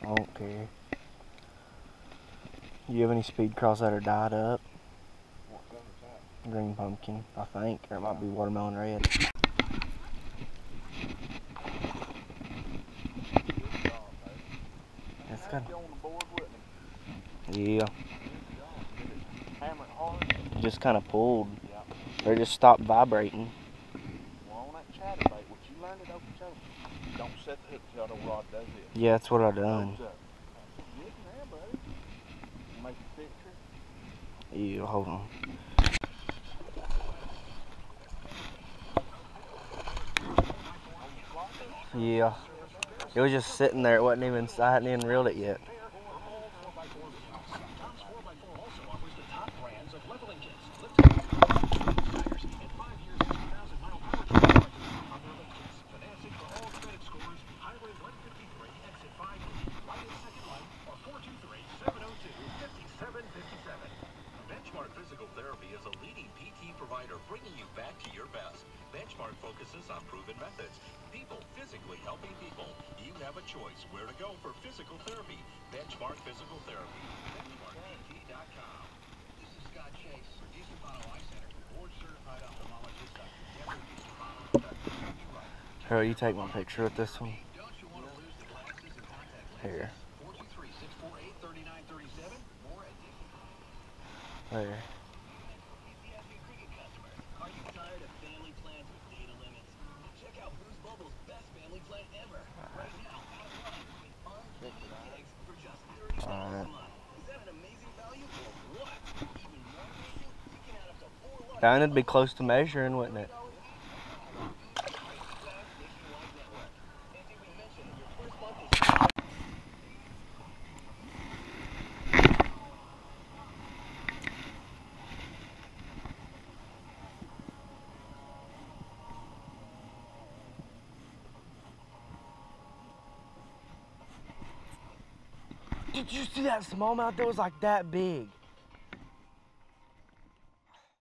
I don't care. You have any speed cross that are dyed up? What color is that? Green pumpkin, I think. Or it might be watermelon red. It's got. On the board, wouldn't Yeah. it? Hammer it hard. It just kind of pulled. Yeah. Or it just stopped vibrating. Well, on that chatterbait, what you learned at Okeechobee, don't set the hook till the rod does it. Yeah, that's what I done. Goes up. Get in there, buddy. Make a picture. Yeah, hold on. Yeah. It was just sitting there. It wasn't even, I hadn't even reeled it yet. Benchmark Physical Therapy is a leading PT provider bringing you back to your best. Benchmark focuses on proven methods. People physically helping people. You have a choice where to go for physical therapy. Benchmark Physical Therapy. BenchmarkPT.com. This is Scott Chase, producer of Auto Eye Center. Board certified ophthalmologist Dr. Jeffrey Wright. Harold, you take my picture with this one. Don't you want to lose the glasses and contact lenses? Here. 423-648-3937. More at There. Are you tired of family plans with data limits? Check out Boost Mobile's best family plan ever. Right now, with unlimited gigs for just $30 a month. Is that an amazing value or what? Even more amazing, you can add up to 4 lines. That would be close to measuring, wouldn't it? Did you see that smallmouth that was like that big?